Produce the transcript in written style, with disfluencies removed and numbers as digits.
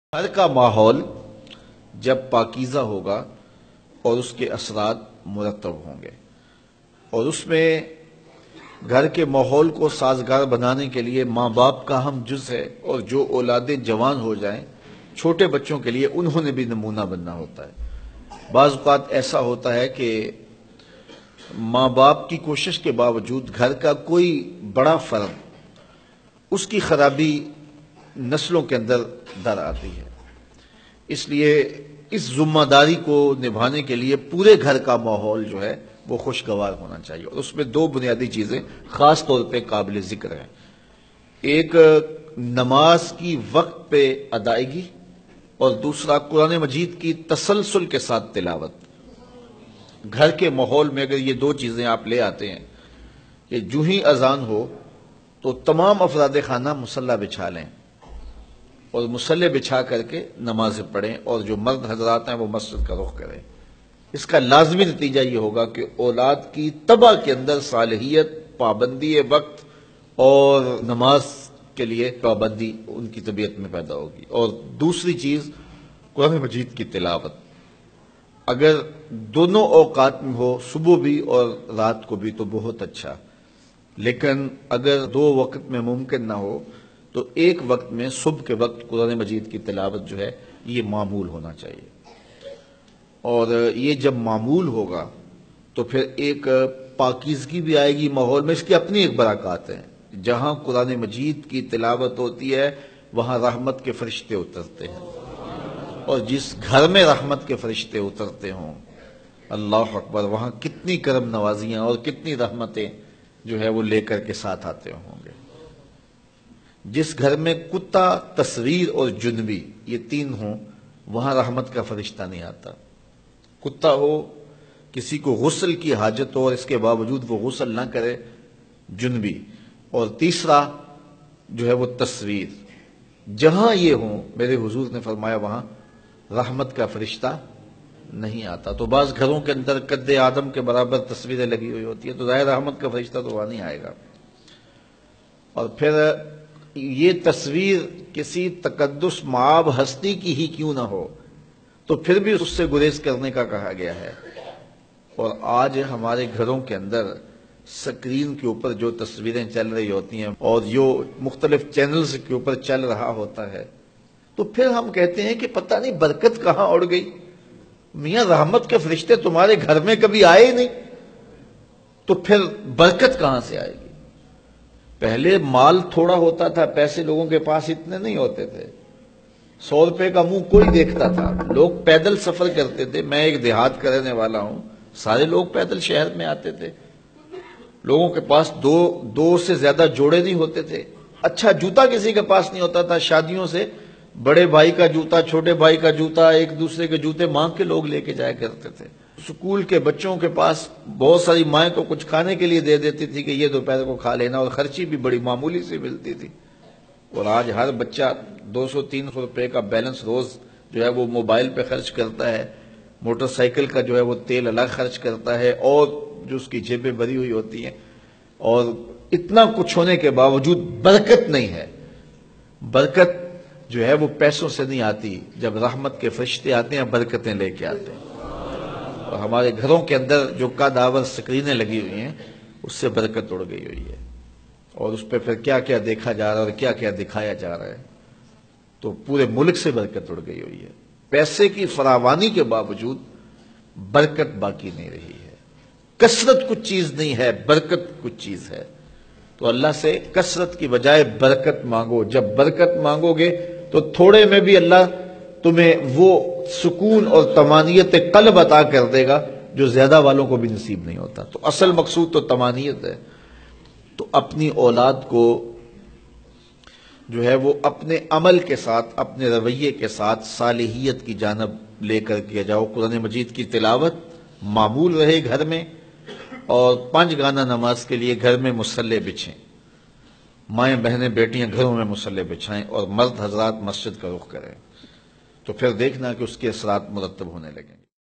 گھر کا ماحول جب پاکیزہ ہوگا اور اس کے اثرات مرتب ہوں گے اور اس میں گھر کے ماحول کو سازگار بنانے کے لیے ماں باپ کا اہم جز ہے، اور جو اولادیں جوان ہو جائیں چھوٹے بچوں کے لیے انہوں نے بھی نمونہ بننا ہوتا ہے۔ بعض اوقات ایسا ہوتا ہے کہ ماں باپ کی کوشش کے باوجود گھر کا کوئی بڑا فرد، اس کی خرابی نسلوں کے اندر در آتی ہے۔ اس لیے اس ذمہ داری کو نبھانے کے لیے پورے گھر کا ماحول جو ہے وہ خوشگوار ہونا چاہیے، اور اس میں دو بنیادی چیزیں خاص طور پہ قابل ذکر ہیں۔ ایک نماز کی وقت پہ ادائیگی، اور دوسرا قرآن مجید کی تسلسل کے ساتھ تلاوت۔ گھر کے ماحول میں اگر یہ دو چیزیں آپ لے آتے ہیں کہ جو ہی اذان ہو تو تمام افراد خانہ مصلی بچھا لیں اور مصلی بچھا کر کے نمازیں پڑھیں، اور جو مرد حضرات ہیں وہ مسجد کا رخ کریں، اس کا لازمی نتیجہ یہ ہوگا کہ اولاد کی طبع کے اندر صالحیت، پابندی وقت اور نماز کے لیے پابندی ان کی طبیعت میں پیدا ہوگی۔ اور دوسری چیز قرآن مجید کی تلاوت، اگر دونوں اوقات میں ہو، صبح بھی اور رات کو بھی، تو بہت اچھا، لیکن اگر دو وقت میں ممکن نہ ہو تو ایک وقت میں صبح کے وقت قرآن مجید کی تلاوت جو ہے یہ معمول ہونا چاہیے۔ اور یہ جب معمول ہوگا تو پھر ایک پاکیزگی بھی آئے گی ماحول میں۔ اس کی اپنی ایک برکات ہیں، جہاں قرآن مجید کی تلاوت ہوتی ہے وہاں رحمت کے فرشتے اترتے ہیں، اور جس گھر میں رحمت کے فرشتے اترتے ہوں، اللہ اکبر، وہاں کتنی کرم نوازیاں اور کتنی رحمتیں جو ہے وہ لے کر کے ساتھ آتے ہوں گے۔ جس گھر میں کتا، تصویر اور جنبی یہ تین ہوں، وہاں رحمت کا فرشتہ نہیں آتا۔ کتا ہو، کسی کو غسل کی حاجت ہو اور اس کے باوجود وہ غسل نہ کرے، جنبی، اور تیسرا جو ہے وہ تصویر، جہاں یہ ہوں میرے حضور نے فرمایا وہاں رحمت کا فرشتہ نہیں آتا۔ تو بعض گھروں کے اندر قد آدم کے برابر تصویریں لگی ہوئی ہوتی ہیں، تو ظاہر رحمت کا فرشتہ تو وہاں نہیں آئے گا۔ اور پھر یہ تصویر کسی تقدس معاب ہستی کی ہی کیوں نہ ہو تو پھر بھی اس سے گریز کرنے کا کہا گیا ہے۔ اور آج ہمارے گھروں کے اندر سکرین کے اوپر جو تصویریں چل رہی ہوتی ہیں اور جو مختلف چینلز کے اوپر چل رہا ہوتا ہے، تو پھر ہم کہتے ہیں کہ پتہ نہیں برکت کہاں اڑ گئی۔ میاں رحمت کے فرشتے تمہارے گھر میں کبھی آئے ہی نہیں، تو پھر برکت کہاں سے آئے گی؟ پہلے مال تھوڑا ہوتا تھا، پیسے لوگوں کے پاس اتنے نہیں ہوتے تھے، 100 روپے کا منہ کوئی دیکھتا تھا، لوگ پیدل سفر کرتے تھے۔ میں ایک دیہات کا رہنے والا ہوں، سارے لوگ پیدل شہر میں آتے تھے، لوگوں کے پاس دو سے زیادہ جوڑے نہیں ہوتے تھے، اچھا جوتا کسی کے پاس نہیں ہوتا تھا، شادیوں سے بڑے بھائی کا جوتا، چھوٹے بھائی کا جوتا، ایک دوسرے کے جوتے مانگ کے لوگ لے کے جایا کرتے تھے۔ سکول کے بچوں کے پاس بہت ساری مائیں تو کچھ کھانے کے لیے دے دیتی تھی کہ یہ دوپہر کو کھا لینا، اور خرچی بھی بڑی معمولی سے ملتی تھی۔ اور آج ہر بچہ 200-300 روپے کا بیلنس روز جو ہے وہ موبائل پہ خرچ کرتا ہے، موٹر سائیکل کا جو ہے وہ تیل الگ خرچ کرتا ہے، اور جو اس کی جیبیں بھری ہوئی ہوتی ہیں، اور اتنا کچھ ہونے کے باوجود برکت نہیں ہے۔ برکت جو ہے وہ پیسوں سے نہیں آتی، جب رحمت کے فرشتے آتے ہیں برکتیں لے کے آتے ہیں۔ اور ہمارے گھروں کے اندر جو قدآور سکرینیں لگی ہوئی ہیں اس سے برکت اڑ گئی ہوئی ہے، اور اس پہ پھر کیا کیا دیکھا جا رہا ہے اور کیا کیا دکھایا جا رہا ہے، تو پورے ملک سے برکت اڑ گئی ہوئی ہے۔ پیسے کی فراوانی کے باوجود برکت باقی نہیں رہی ہے۔ کثرت کچھ چیز نہیں ہے، برکت کچھ چیز ہے۔ تو اللہ سے کثرت کی بجائے برکت مانگو۔ جب برکت مانگو گے تو تھوڑے میں بھی اللہ تمہیں وہ سکون اور طمانینت قلب عطا کر دے گا جو زیادہ والوں کو بھی نصیب نہیں ہوتا۔ تو اصل مقصود تو طمانینت ہے۔ تو اپنی اولاد کو جو ہے وہ اپنے عمل کے ساتھ، اپنے رویے کے ساتھ صالحیت کی جانب لے کر کے جاؤ۔ قرآن مجید کی تلاوت معمول رہے گھر میں، اور 5 گانا نماز کے لیے گھر میں مصلی بچھیں، مائیں بہنیں بیٹیاں گھروں میں مصلی بچھائیں، اور مرد حضرات مسجد کا رخ کریں، تو پھر دیکھنا کہ اس کے اثرات مرتب ہونے لگیں گے۔